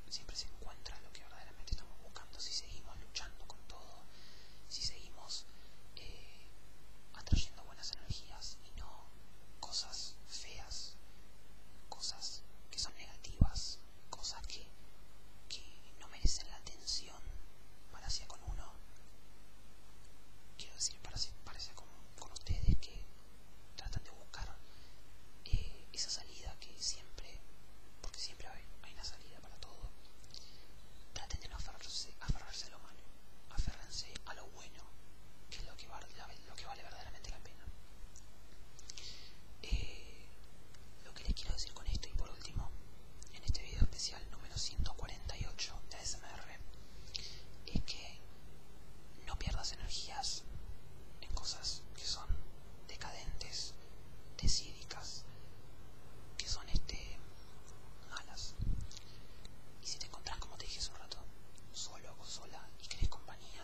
siempre se encuentra lo que verdaderamente estamos buscando, si seguimos luchando con todo, si seguimos atrayendo buenas energías y no cosas feas, cosas que son negativas, cosas que no merecen la atención para hacia con uno. Quiero decir, para hacia con ustedes que tratan de buscar esa salida que siempre, porque siempre hay una salida para todo. Traten de no aferrarse a lo malo, aférrense a lo bueno, que es lo que vale verdaderamente la pena. Lo que les quiero decir con esto, y por último, en este video especial número 148 de ASMR, es que no pierdas energías en cosas que son decadentes, desídicas, que son malas. Y si te encontrás, como te dije hace un rato, solo o sola y querés compañía,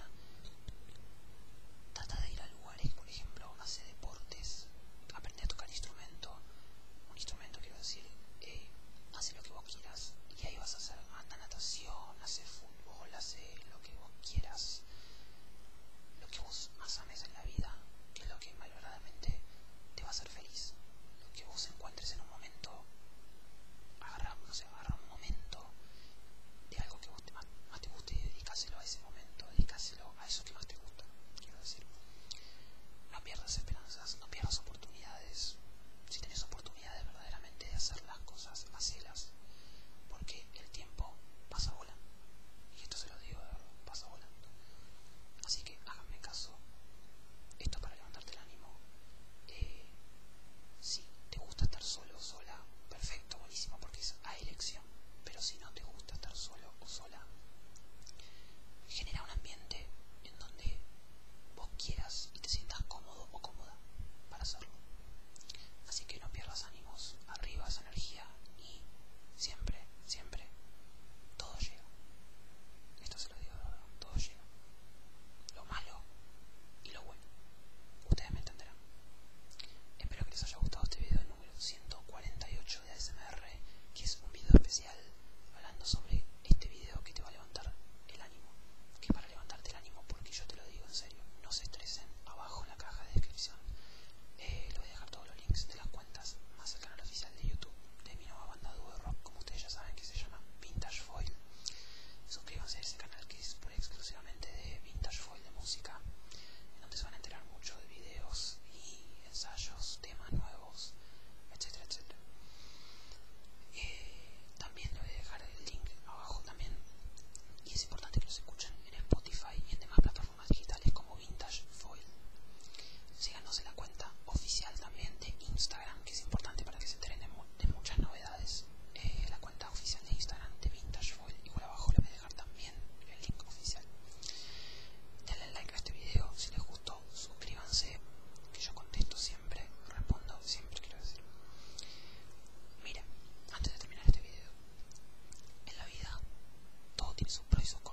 trata de ir a lugares, por ejemplo, hace deportes, aprende a tocar un instrumento quiero decir, hace lo que vos quieras, y ahí vas a hacer anda natación, hace fútbol, hace lo que vos quieras, lo que vos más ames en la vida, que es lo que malogradamente te va a hacer feliz. Lo que vos encuentres en un momento, agarra un momento de algo que vos más te guste y dedicáselo a ese momento, dedicáselo a eso que más te gusta. Quiero decir, no pierdas esperanzas, no pierdas oportunidades. Si tenés oportunidades verdaderamente de hacer las cosas, hacelas, porque el tiempo pasa volando, y esto se lo digo de verdad, pasa volando. Así que háganme caso, esto para levantarte el ánimo. Si te gusta estar solo o sola, perfecto, buenísimo, porque es a elección. Pero si no te gusta estar solo o sola, genera un ambiente en donde vos quieras y te sientas cómodo o cómoda para hacerlo. Así que no pierdas ánimos, arriba esa energía, y siempre, siempre, todo llega. Esto se lo digo de verdad, todo llega. Lo malo y lo bueno. Ustedes me entenderán. Espero que les haya gustado este video número 148 de ASMR, que es un video especial hablando sobre este video que te va a levantar el ánimo. Que para levantarte el ánimo, porque yo te lo digo en serio, no se estresen, abajo en la caja de descripción les voy a dejar todos los links de las cuentas, más el canal oficial de YouTube de mi nueva banda dúo de rock, como ustedes ya saben, que se llama Vintage Foil. Suscríbanse a ese canal que es pura y exclusivamente de Vintage Foil, de música, en donde se van a enterar mucho de videos y ensayos, temas nuevos, etcétera, etcétera. También les voy a dejar el link abajo también, y es importante que los escuchen en Spotify y en demás plataformas digitales como Vintage Foil. Síganos en la cuenta oficial también de Instagram, que es importante para que se enteren de muchas novedades. La cuenta oficial de Instagram de Vintage Foil, igual abajo les voy a dejar también el link oficial. Denle like a este video si les gustó, suscríbanse, que yo contesto siempre, respondo siempre, quiero decir. Miren, antes de terminar este video, en la vida todo tiene sus pros y sus